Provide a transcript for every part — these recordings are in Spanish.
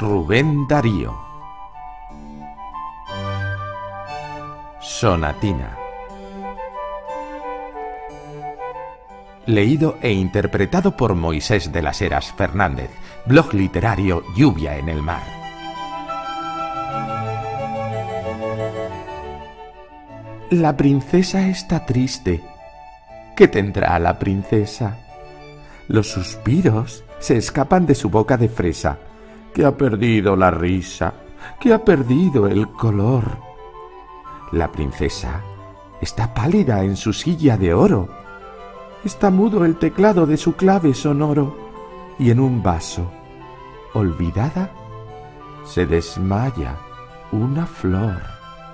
Rubén Darío. Sonatina. Leído e interpretado por Moisés de las Heras Fernández. Blog literario Lluvia en el mar. La princesa está triste. ¿Qué tendrá la princesa? Los suspiros se escapan de su boca de fresa, que ha perdido la risa, que ha perdido el color. La princesa está pálida en su silla de oro. Está mudo el teclado de su clave sonoro, y en un vaso, olvidada, se desmaya una flor.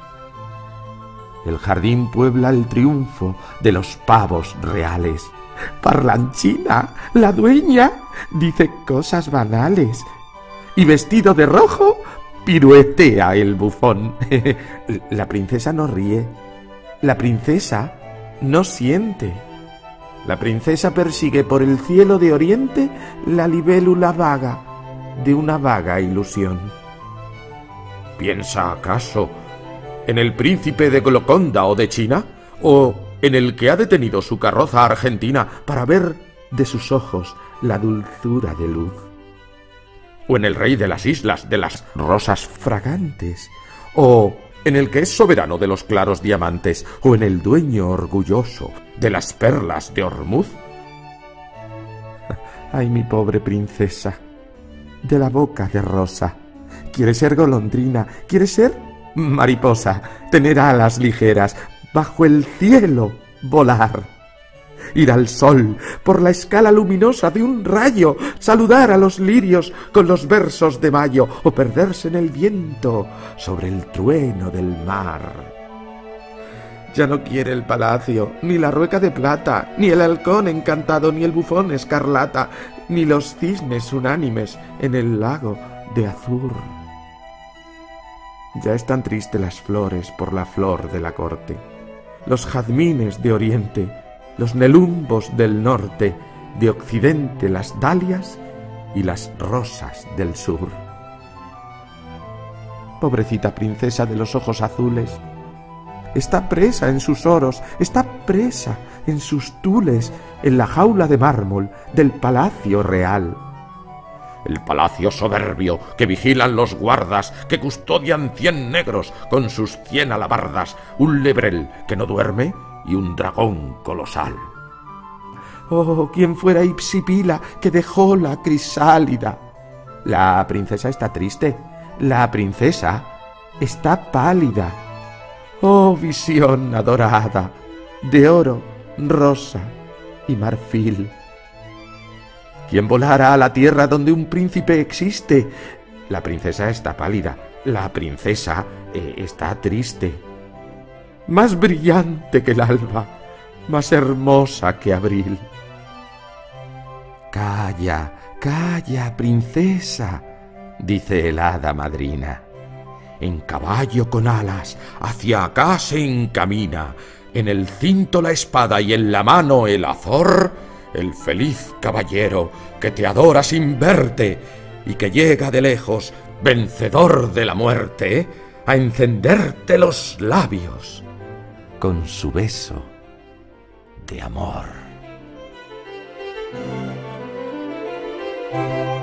El jardín puebla el triunfo de los pavos reales. Parlanchina, la dueña, dice cosas banales. Y vestido de rojo, piruetea el bufón. La princesa no ríe. La princesa no siente. La princesa persigue por el cielo de oriente la libélula vaga de una vaga ilusión. ¿Piensa acaso en el príncipe de Gloconda o de China? ¿O en el que ha detenido su carroza argentina para ver de sus ojos la dulzura de luz? ¿O en el rey de las islas de las rosas fragantes? ¿O en el que es soberano de los claros diamantes? ¿O en el dueño orgulloso de las perlas de Ormuz? Ay, mi pobre princesa, de la boca de rosa, quiere ser golondrina, quiere ser mariposa, tener alas ligeras, bajo el cielo volar, ir al sol por la escala luminosa de un rayo, saludar a los lirios con los versos de mayo, o perderse en el viento sobre el trueno del mar. Ya no quiere el palacio, ni la rueca de plata, ni el halcón encantado, ni el bufón escarlata, ni los cisnes unánimes en el lago de azur. Ya están tristes las flores por la flor de la corte, los jazmines de oriente, los nelumbos del norte, de occidente las dalias y las rosas del sur. Pobrecita princesa de los ojos azules, está presa en sus oros, está presa en sus tules, en la jaula de mármol del palacio real. El palacio soberbio que vigilan los guardas, que custodian 100 negros con sus 100 alabardas, un lebrel que no duerme y un dragón colosal. Oh, quién fuera Hipsipila que dejó la crisálida. La princesa está triste, la princesa está pálida. Oh, visión adorada, de oro, rosa y marfil. ¿Quién volará a la tierra donde un príncipe existe? La princesa está pálida, la princesa está triste. Más brillante que el alba, más hermosa que abril. Calla, calla, princesa, dice el hada madrina. En caballo con alas, hacia acá se encamina, en el cinto la espada y en la mano el azor, el feliz caballero que te adora sin verte y que llega de lejos, vencedor de la muerte, a encenderte los labios con su beso de amor.